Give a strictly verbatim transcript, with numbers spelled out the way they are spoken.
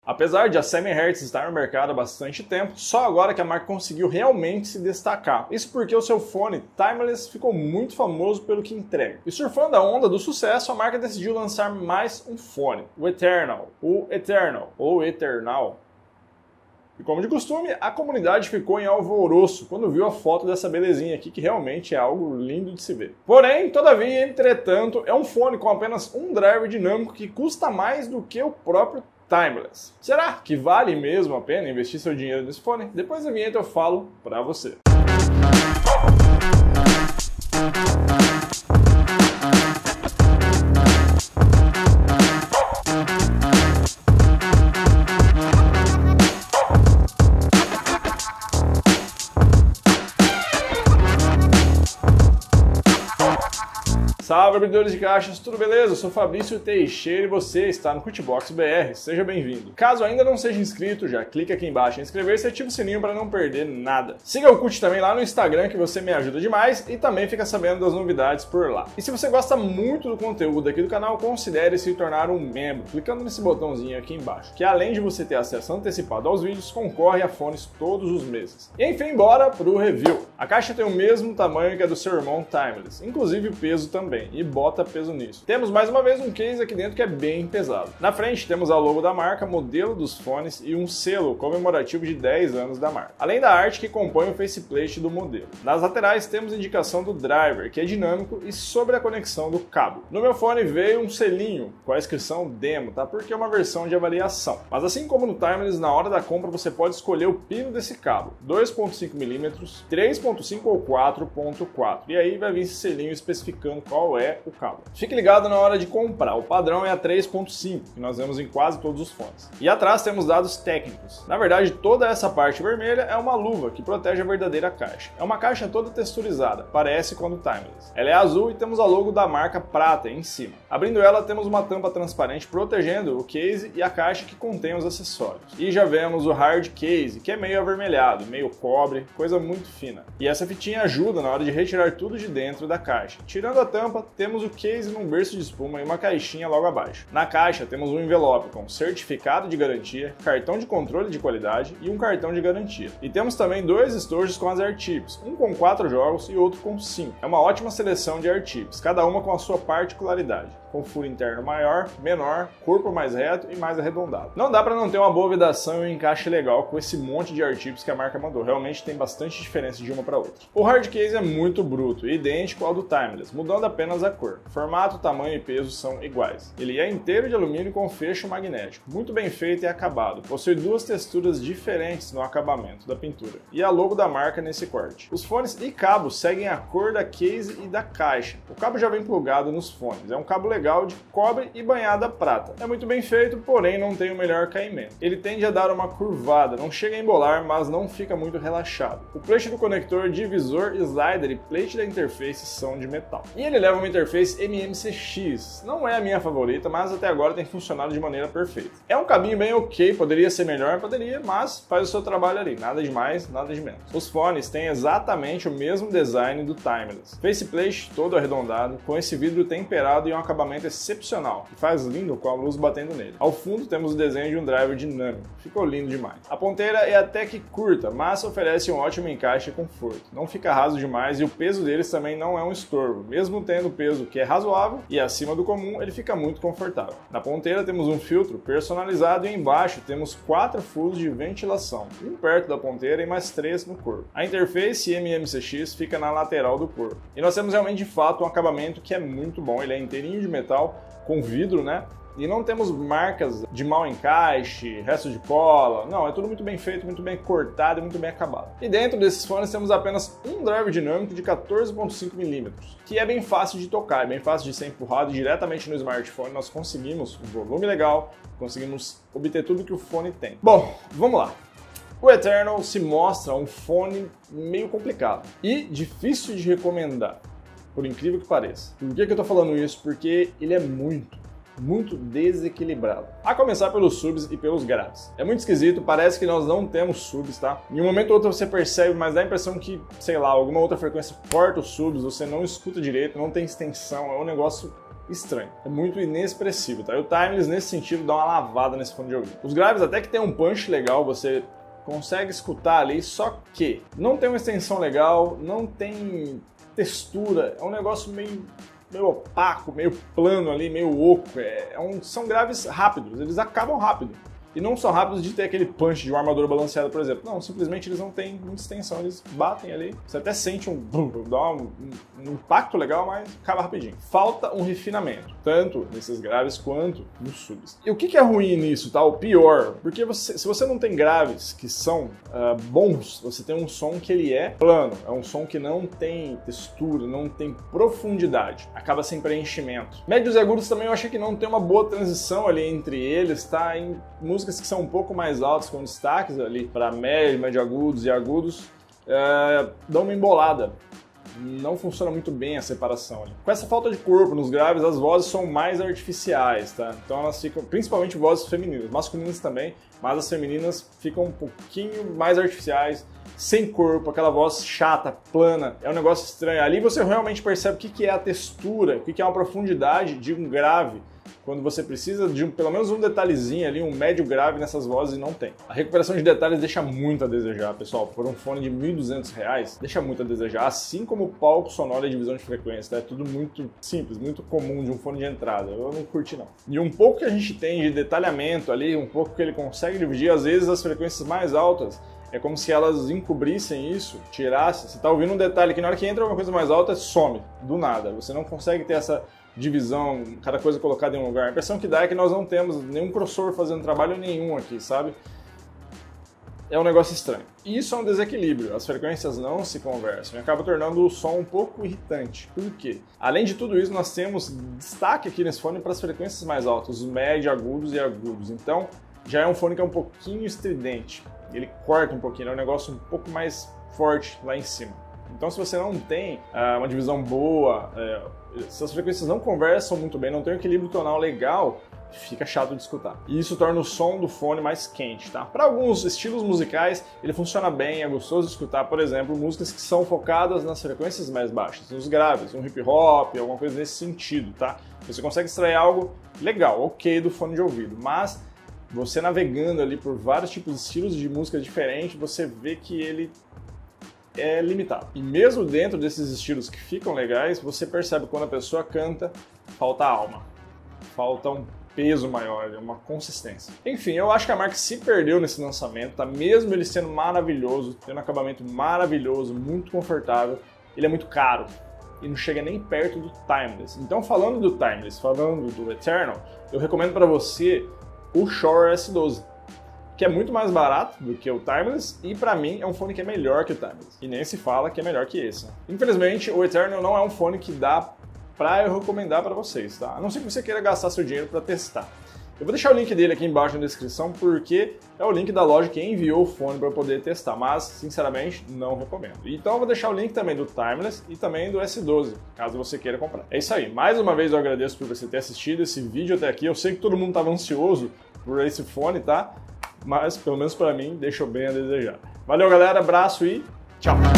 Apesar de a Sennheiser estar no mercado há bastante tempo, só agora que a marca conseguiu realmente se destacar. Isso porque o seu fone Timeless ficou muito famoso pelo que entrega. E surfando a onda do sucesso, a marca decidiu lançar mais um fone, o Eternal, o Eternal ou Eternal. E como de costume, a comunidade ficou em alvoroço quando viu a foto dessa belezinha aqui, que realmente é algo lindo de se ver. Porém, todavia, entretanto, é um fone com apenas um driver dinâmico que custa mais do que o próprio Timeless. Será que vale mesmo a pena investir seu dinheiro nesse fone? Depois da vinheta eu falo pra você. Salve, abridores de caixas, tudo beleza? Eu sou Fabrício Teixeira e você está no Cutbox B R, seja bem-vindo. Caso ainda não seja inscrito, já clica aqui embaixo em inscrever-se e ativa o sininho para não perder nada. Siga o Cut também lá no Instagram, que você me ajuda demais e também fica sabendo das novidades por lá. E se você gosta muito do conteúdo aqui do canal, considere se tornar um membro, clicando nesse botãozinho aqui embaixo, que além de você ter acesso antecipado aos vídeos, concorre a fones todos os meses. E enfim, bora pro review. A caixa tem o mesmo tamanho que a do seu irmão Timeless, inclusive o peso também. E bota peso nisso. Temos mais uma vez um case aqui dentro que é bem pesado. Na frente temos a logo da marca, modelo dos fones e um selo comemorativo de dez anos da marca, além da arte que compõe o faceplate do modelo. Nas laterais temos indicação do driver, que é dinâmico, e sobre a conexão do cabo. No meu fone veio um selinho com a inscrição demo, tá? Porque é uma versão de avaliação. Mas assim como no Timeless, na hora da compra você pode escolher o pino desse cabo, dois ponto cinco milímetros, três ponto cinco ou quatro ponto quatro. E aí vai vir esse selinho especificando qual é o cabo. Fique ligado na hora de comprar, o padrão é a três ponto cinco, que nós vemos em quase todos os fones. E atrás temos dados técnicos. Na verdade, toda essa parte vermelha é uma luva que protege a verdadeira caixa. É uma caixa toda texturizada, parece com a do Timeless. Ela é azul e temos a logo da marca prata em cima. Abrindo ela, temos uma tampa transparente protegendo o case e a caixa que contém os acessórios. E já vemos o hard case, que é meio avermelhado, meio cobre, coisa muito fina. E essa fitinha ajuda na hora de retirar tudo de dentro da caixa. Tirando a tampa, temos o case num berço de espuma e uma caixinha logo abaixo. Na caixa temos um envelope com certificado de garantia, cartão de controle de qualidade e um cartão de garantia. E temos também dois estojos com as AirTips, um com quatro jogos e outro com cinco. É uma ótima seleção de AirTips, cada uma com a sua particularidade, com furo interno maior, menor, corpo mais reto e mais arredondado. Não dá para não ter uma boa vedação e um encaixe legal com esse monte de AirTips que a marca mandou, realmente tem bastante diferença de uma para outra. O hard case é muito bruto e idêntico ao do Timeless, mudando apenas a cor. Formato, tamanho e peso são iguais. Ele é inteiro de alumínio com fecho magnético, muito bem feito e acabado. Possui duas texturas diferentes no acabamento da pintura e a logo da marca nesse corte. Os fones e cabos seguem a cor da case e da caixa. O cabo já vem plugado nos fones, é um cabo legal de cobre e banhada prata. É muito bem feito, porém não tem o melhor caimento. Ele tende a dar uma curvada, não chega a embolar, mas não fica muito relaxado. O plate do conector, divisor, slider e plate da interface são de metal. E ele leva uma interface M M C X. Não é a minha favorita, mas até agora tem funcionado de maneira perfeita. É um cabinho bem ok, poderia ser melhor, poderia, mas faz o seu trabalho ali. Nada de mais, nada de menos. Os fones têm exatamente o mesmo design do Timeless. Faceplate todo arredondado, com esse vidro temperado e um acabamento excepcional, que faz lindo com a luz batendo nele. Ao fundo temos o desenho de um driver dinâmico. Ficou lindo demais. A ponteira é até que curta, mas oferece um ótimo encaixe e conforto. Não fica raso demais e o peso deles também não é um estorvo. Mesmo tendo peso que é razoável e acima do comum, ele fica muito confortável. Na ponteira temos um filtro personalizado e embaixo temos quatro furos de ventilação, um perto da ponteira e mais três no corpo. A interface M M C X fica na lateral do corpo. E nós temos realmente de fato um acabamento que é muito bom. Ele é inteirinho de metal com vidro, né? E não temos marcas de mau encaixe, resto de cola, não, é tudo muito bem feito, muito bem cortado e muito bem acabado. E dentro desses fones temos apenas um driver dinâmico de quatorze ponto cinco milímetros, que é bem fácil de tocar, é bem fácil de ser empurrado diretamente no smartphone. Nós conseguimos um volume legal, conseguimos obter tudo que o fone tem. Bom, vamos lá. O Eternal se mostra um fone meio complicado e difícil de recomendar, por incrível que pareça. Por que que eu tô falando isso? Porque ele é muito, muito desequilibrado. A começar pelos subs e pelos graves. É muito esquisito, parece que nós não temos subs, tá? Em um momento ou outro você percebe, mas dá a impressão que, sei lá, alguma outra frequência corta os subs, você não escuta direito, não tem extensão, é um negócio estranho, é muito inexpressivo, tá? E o Timeless, nesse sentido, dá uma lavada nesse fone de ouvido. Os graves até que tem um punch legal, você consegue escutar ali, só que não tem uma extensão legal, não tem textura, é um negócio meio, meio opaco, meio plano ali, meio oco. É, é um, são graves rápidos, eles acabam rápido. E não são rápidos de ter aquele punch de uma armadura balanceada, por exemplo. Não, simplesmente eles não têm muita extensão, eles batem ali. Você até sente um, dá um, um impacto legal, mas acaba rapidinho. Falta um refinamento, tanto nesses graves quanto nos subs. E o que, que é ruim nisso, tá? O pior, porque você, se você não tem graves que são uh, bons, você tem um som que ele é plano, é um som que não tem textura, não tem profundidade, acaba sem preenchimento. Médios e agudos também eu achei que não tem uma boa transição ali entre eles, tá? Em músicas que são um pouco mais altas, com destaques ali para médio, médio agudos e agudos, é, dão uma embolada. Não funciona muito bem a separação ali. Com essa falta de corpo nos graves, as vozes são mais artificiais, tá? Então elas ficam, principalmente vozes femininas, masculinas também, mas as femininas ficam um pouquinho mais artificiais, sem corpo, aquela voz chata, plana, é um negócio estranho. Ali você realmente percebe o que é a textura, o que é uma profundidade de um grave, quando você precisa de um, pelo menos um detalhezinho ali, um médio grave nessas vozes e não tem. A recuperação de detalhes deixa muito a desejar, pessoal. Por um fone de mil e duzentos reais, deixa muito a desejar, assim como o palco sonoro e a divisão de frequência, tá? É tudo muito simples, muito comum de um fone de entrada. Eu não curti não. E um pouco que a gente tem de detalhamento ali, um pouco que ele consegue dividir, às vezes as frequências mais altas, é como se elas encobrissem isso, tirassem. Você tá ouvindo um detalhe que na hora que entra uma coisa mais alta, some, do nada. Você não consegue ter essa divisão, cada coisa colocada em um lugar. A impressão que dá é que nós não temos nenhum crossover fazendo trabalho nenhum aqui, sabe? É um negócio estranho. E isso é um desequilíbrio, as frequências não se conversam e acaba tornando o som um pouco irritante. Por quê? Além de tudo isso, nós temos destaque aqui nesse fone para as frequências mais altas, os médios, agudos e agudos. Então, já é um fone que é um pouquinho estridente. Ele corta um pouquinho, é um negócio um pouco mais forte lá em cima. Então, se você não tem uh, uma divisão boa, uh, se as frequências não conversam muito bem, não tem um equilíbrio tonal legal, fica chato de escutar. E isso torna o som do fone mais quente, tá? Para alguns estilos musicais, ele funciona bem, é gostoso de escutar, por exemplo, músicas que são focadas nas frequências mais baixas, nos graves, um hip hop, alguma coisa nesse sentido, tá? Você consegue extrair algo legal, ok, do fone de ouvido, mas você navegando ali por vários tipos de estilos de música diferentes, você vê que ele é limitado. E mesmo dentro desses estilos que ficam legais, você percebe quando a pessoa canta, falta alma, falta um peso maior, uma consistência. Enfim, eu acho que a marca se perdeu nesse lançamento, tá? Mesmo ele sendo maravilhoso, tendo um acabamento maravilhoso, muito confortável, ele é muito caro e não chega nem perto do Timeless. Então, falando do Timeless, falando do Eternal, eu recomendo para você o Shure S doze. Que é muito mais barato do que o Timeless e pra mim é um fone que é melhor que o Timeless. E nem se fala que é melhor que esse. Infelizmente, o Eternal não é um fone que dá pra eu recomendar pra vocês, tá? A não ser que você queira gastar seu dinheiro pra testar. Eu vou deixar o link dele aqui embaixo na descrição porque é o link da loja que enviou o fone para eu poder testar, mas sinceramente não recomendo. Então eu vou deixar o link também do Timeless e também do S doze, caso você queira comprar. É isso aí, mais uma vez eu agradeço por você ter assistido esse vídeo até aqui. Eu sei que todo mundo estava ansioso por esse fone, tá? Mas pelo menos para mim deixou bem a desejar. Valeu galera, abraço e tchau!